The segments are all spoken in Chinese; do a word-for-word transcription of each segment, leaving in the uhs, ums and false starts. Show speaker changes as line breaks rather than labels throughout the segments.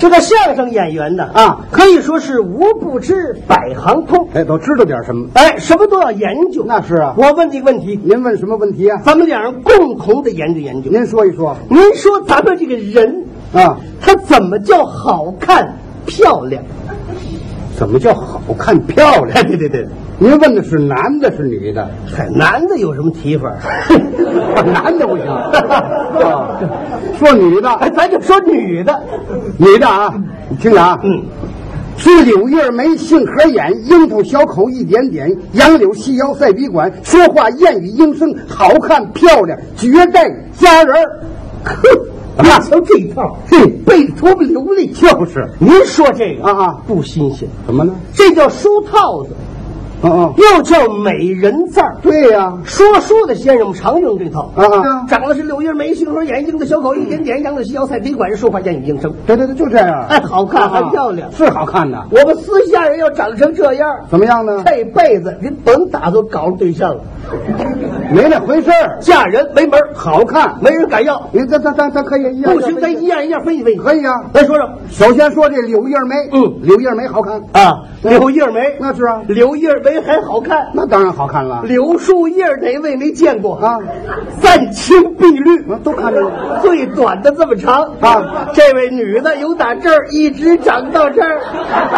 是个相声演员呢
啊，
可以说是无不知百行通。
哎，都知道点什么？
哎，什么都要研究。
那是啊。
我问你个问题，
您问什么问题啊？
咱们两人共同的研究研究。
您说一说。
您说咱们这个人
啊，
他怎么叫好看漂亮？
怎么叫好看漂亮？
对对对，
您问的是男的是女的？
嗨，男的有什么提法？
男的不行啊，说女的，
哎，咱就说女的。
女的啊，你听着啊，
嗯，
是柳叶眉、杏核眼、樱桃小口一点点，杨柳细腰赛笔管，说话燕语莺声，好看漂亮，绝代佳人儿。
呵，别瞧这一套，
嘿，
背着拖不流利。
就是
您说这个
啊啊，
不新鲜，
怎么呢？
这叫书套子，
哦哦，
又叫美人字儿。
对呀，
说书的先生们常用这套
啊啊，
长得是柳叶眉、杏核眼、樱桃小口一点点，杨柳细腰赛笔管，说话燕语莺声。
对对对，就这样。
哎，好看还漂亮，
是好看的。
我们私下人要长成这样，
怎么样呢？
这辈子您甭打算搞对象了，
没那回事儿，
嫁人没门儿，
好看，
没人敢要。
您咱咱咱咱可以一样，
不行，咱一样一样分析分析。
可以啊。
咱说说，
首先说这柳叶眉，
嗯，
柳叶眉好看
啊，柳叶眉
那是啊，
柳叶眉还好看，
那当然好看了。
柳树叶哪位没见过
啊？
三青碧绿，
都看着了，
最短的这么长
啊。
这位女的由打这儿一直长到这儿，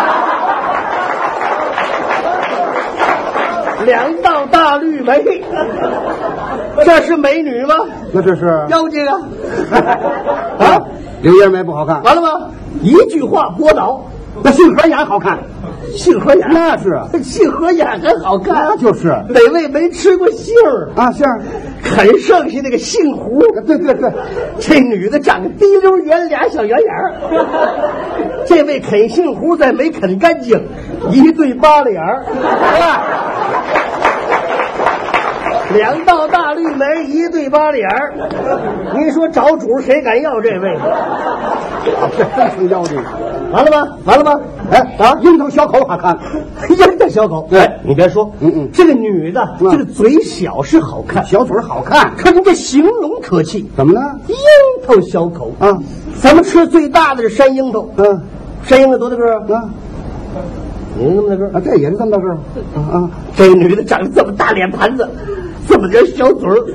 两道大绿眉，这是美女吗？
那这是
妖精啊！
啊，柳叶眉不好看，
完了吗？一句话驳倒。
那杏核眼好看，
杏核眼
那是
杏核眼还好看，
那就是
哪位没吃过杏儿
啊？杏儿
很剩下那个杏核，
对对对，
这女的长得滴溜圆，俩小圆眼儿。这位啃杏核再没啃干净，一对八了眼儿，两道大绿眉，一对八了眼儿。您说找主谁敢要这位？
这真成妖精。
完了吗？完了吗？
哎
啊，
樱桃小口好看，
樱桃小口。
对，
你别说，
嗯嗯，
这个女的，这个嘴小是好看，
小嘴好看，
可是这形容可气。
怎么呢？
樱桃小口
啊，
咱们吃最大的是山樱桃，
嗯，
山樱桃多大个儿
啊？
您那么大个儿
啊，这也是这么大个儿啊啊！
这个女的长得这么大脸盘子，这么点小嘴儿，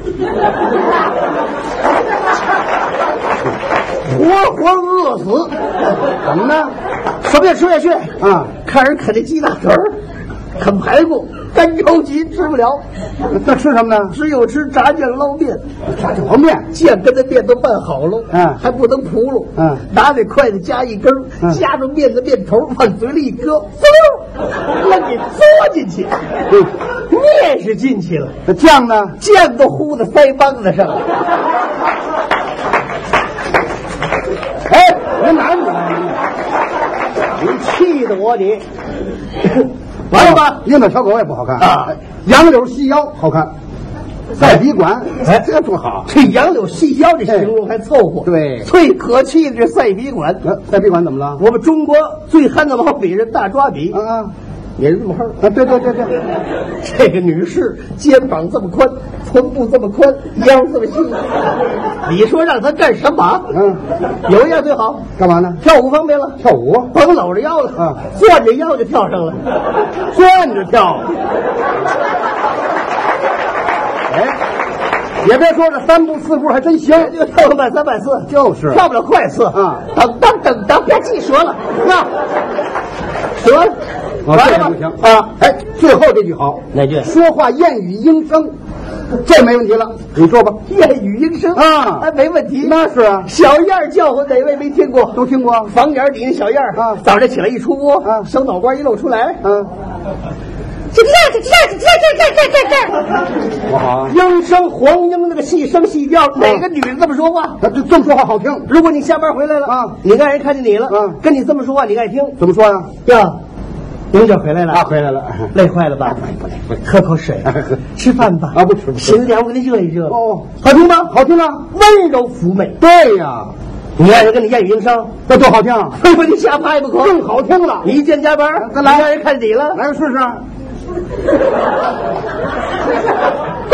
活活饿死。
怎么呢？
什么也吃下去
啊？
看人啃那鸡大腿儿，啃排骨，干着急吃不了。
那吃什么呢？
只有吃炸酱捞面，
炸酱捞面，
酱跟那面都拌好了，
嗯，
还不能扑噜，
嗯，
拿那筷子夹一根，
嗯，
夹着面的面头往嘴里一搁，嗖，让你嘬进去。
嗯，
面是进去了，
那酱呢？
酱都糊在腮帮子上了。
哎，您哪里来？
你气得我你，完了吧？
樱桃小狗也不好看
啊，
杨柳细腰好看，赛笔管，
哎，
这多好！
这杨柳细腰这形容还凑合。
对，
最可气的是赛笔管。
呃，赛笔管怎么了？
我们中国最憨的毛笔是大抓笔
啊啊，
也是这么憨
啊！对对对对，
这个女士肩膀这么宽，臀部这么宽，腰这么细，你说让她干什么？
嗯，
有一样最好，
干嘛呢？
跳舞方便了，
跳舞，
甭搂着腰了
啊，
攥着腰就跳上了，
转着跳。哎，也别说这三步四步还真行，
就跳个慢三慢四，
就是
跳不了快四
啊。
等等等等，别记折了，那折了，
完了吧？不行啊！哎，最后这句好，
哪句？
说话燕语莺声，这没问题了。你说吧，
燕语莺声
啊，
还没问题。
那是啊，
小燕叫唤哪位没听过？
都听过。
房檐底下小燕
啊，
早上起来一出窝，
啊，
小脑瓜一露出来，
嗯。
这这这这这这这这这，
多好啊！
莺声黄莺那个细声细调，哪个女人这么说话？
这这么说话好听。
如果你下班回来了
啊，
你爱人看见你了，
啊，
跟你这么说话，你爱听？
怎么说呀？
呀，英姐回来了
啊，回来了，
累坏了吧？不累不累，喝口水，吃饭吧。
啊，不吃不吃。
行凉，我给你热一热。
哦，
好听吗？
好听啊，
温柔妩媚。
对呀，
你爱人跟你燕语莺声，
那多好听，
非把你吓趴也不可。
更好听了。
你一见加班，
再来，
爱人看见你了，
来试试。